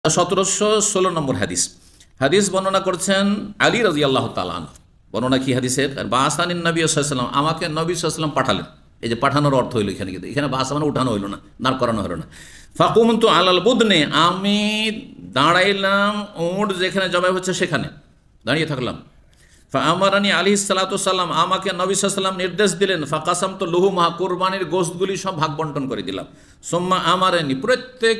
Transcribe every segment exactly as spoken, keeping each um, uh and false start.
সতেরোশো ষোলো নম্বর হাদিস হাদিস বর্ণনা করছেন আলী রাদিয়াল্লাহু তাআলা আনহু। বর্ণনা কি হাদিসের? বাসানিন নবী সাল্লাল্লাহু আলাইহি ওয়াসাল্লাম, আমাকে নবী সাল্লাল্লাহু আলাইহি ওয়াসাল্লাম পাঠালেন। এই যে পাঠানোর অর্থ হইল এখানে, কিন্তু এখানে বাসা মানে উঠানো হইল না, দাঁড় করানো হলো না। ফাকুমতু আলাল বুদনে, আমি দাঁড়াইলাম উট যেখানে জবাই হচ্ছে সেখানে দাঁড়িয়ে থাকলাম। ফাআমারানি আলাইহিস সালাতু ওয়াসসালাম, আমাকে নবী সাল্লাল্লাহু আলাইহি ওয়াসাল্লাম নির্দেশ দিলেন। ফাকাসামতু লুহুমা, কুরবানির গোশতগুলি সব ভাগ বন্টন করে দিলাম। সুম্মা আমারানি, প্রত্যেক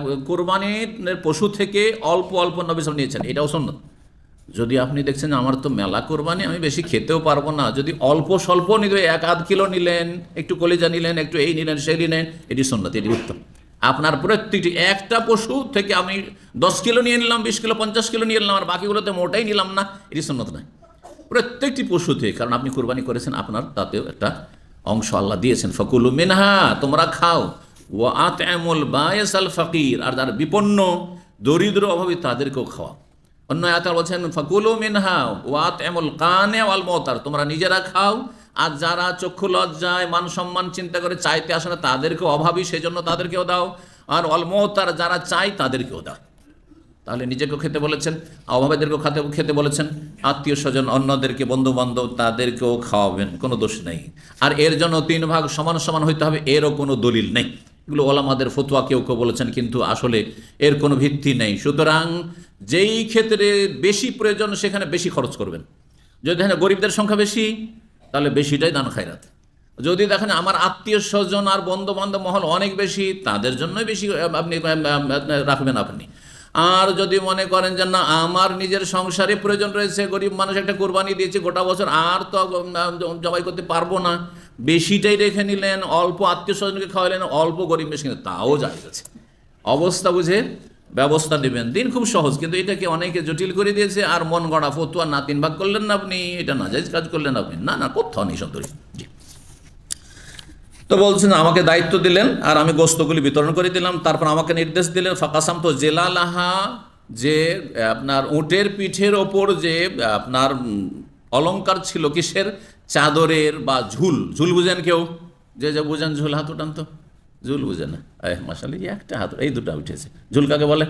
কুরবানির পশু থেকে অল্প অল্প নবী সাল্লাল্লাহু নিয়েছেন। এটাও সুন্নাত। যদি আপনি দেখছেন আমার তো মেলা কোরবানি, আমি বেশি খেতেও পারবো না, যদি অল্প স্বল্প নিবে, এক আধ কিলো নিলেন, একটু কলিজা নিলেন, একটু এই নিলেন সেই নিলেন, এটি সুন্নাত, এটি উত্তম। আপনার প্রত্যেকটি একটা পশু থেকে আমি দশ কিলো নিয়ে নিলাম, বিশ কিলো, পঞ্চাশ কিলো নিয়ে নিলাম, আর বাকিগুলোতে মোটাই নিলাম না, এটি সুন্নাত নয়। প্রত্যেকটি পশু থেকে, কারণ আপনি কোরবানি করেছেন, আপনার তাতেও একটা অংশ আল্লাহ দিয়েছেন। ফকুলু মিনহা, তোমরা খাও। ওয়া আত'আমুল বায়িস আল ফাকির, আর যারা বিপন্ন দরিদ্র অভাবী তাদেরকেও খাওয়া। অন্য আয়াতে বলছেন ফাকুলু মিনহা ওয়া আত'আমুল কানি ওয়াল মুতার, তোমরা নিজেরা খাও, আর যারা চক্ষু লজ্জায় মান সম্মান চিন্তা করে চাইতে আসে না তাদেরকেও, অভাবী সেজন্য তাদেরকেও দাও, আর ওয়াল মুতার, যারা চাই তাদেরকেও দাও। তাহলে নিজেকেও খেতে বলেছেন, অভাবীদেরকেও খেতে খেতে বলেছেন, আত্মীয় স্বজন অন্যদেরকে, বন্ধু বান্ধব তাদেরকেও খাওয়াবেন, কোনো দোষ নেই। আর এর জন্য তিন ভাগ সমান সমান হইতে হবে, এরও কোনো দলিল নেই। এগুলো ওলামাদের ফতোয়া কেউ কেউ বলেছেন, কিন্তু আসলে এর কোনো ভিত্তি নেই। সুতরাং যেই ক্ষেত্রে বেশি প্রয়োজন সেখানে বেশি খরচ করবেন। যদি দেখেন গরিবদের সংখ্যা বেশি, তাহলে বেশিটাই দান খায়রাত। যদি দেখেন আমার আত্মীয় স্বজন আর বন্ধু বান্ধব মহল অনেক বেশি, তাদের জন্যই বেশি আপনি রাখবেন আপনি। আর যদি মনে করেন যে না আমার নিজের সংসারে প্রয়োজন রয়েছে, গরিব মানুষ একটা কোরবানি দিয়েছে গোটা বছর, আর তো জবাই করতে পারবো না, বেশিটাই রেখে নিলেন, অল্প আত্মীয় স্বজনকে খাওয়ালেন, অল্প গরিব বেশি, তাও জায়েজ আছে। অবস্থা বুঝে ব্যবস্থা নেবেন। দিন খুব সহজ, কিন্তু এটাকে অনেকে জটিল করে দিয়েছে। আর মন গড়া ফতুয়া না তিন ভাগ করলেন না আপনি, এটা না জায়েজ কাজ করলেন আপনি, না না কোথাও নেই সন্তরি। জি, তো বলছেন আমাকে দায়িত্ব দিলেন আর আমি গোস্তগুলি বিতরণ করে দিলাম। তারপর আমাকে নির্দেশ দিলেন ফাকাসাম তো জেলালাহা, যে আপনার উটের পিঠের ওপর যে আপনার অলংকার ছিল, কিসের? চাদরের বা ঝুল। ঝুল বুঝেন কেউ? যে যে বুঝেন ঝুল, হাত উঠান তো। ঝুল বুঝে না? মাশাআল্লাহ, একটা হাত, এই দুটো উঠেছে। ঝুল কাকে বলে?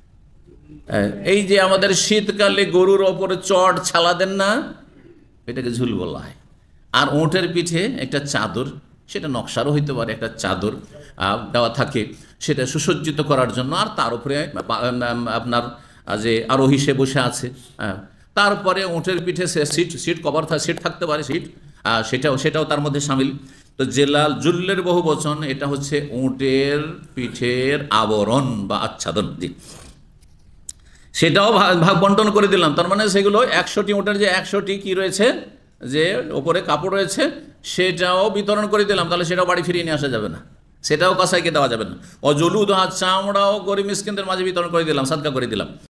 এই যে আমাদের শীতকালে গরুর ওপরে চট ছালা দেন না, এটাকে ঝুল বলা হয়। আর উটের পিঠে একটা চাদর, সেটা নকশারও হইতে পারে, একটা চাদর দেওয়া থাকে, সেটা সুসজ্জিত করার জন্য। আর তার উপরে আপনার যে আরোহী সে বসে আছে, তারপরে উটের পিঠে সে সিট সিট কভার সিট থাকতে পারে, সিট সেটাও সেটাও তার মধ্যে সামিল। তো জেলাল জুল্লের বহু বচন, এটা হচ্ছে উটের পিঠের আবরণ বা আচ্ছাদন। জি, সেটাও ভাগ বন্টন করে দিলাম। তার মানে সেগুলো একশোটি উটের যে একশোটি কি রয়েছে, যে ওপরে কাপড় রয়েছে, সেটাও বিতরণ করে দিলাম। তাহলে সেটাও বাড়ি ফিরিয়ে নিয়ে আসা যাবে না, সেটাও কসাইকে দেওয়া যাবে না। অজলুদ, হাত চামড়াও গরিব মিসকিনদের মাঝে বিতরণ করে দিলাম, সাদকা করে দিলাম।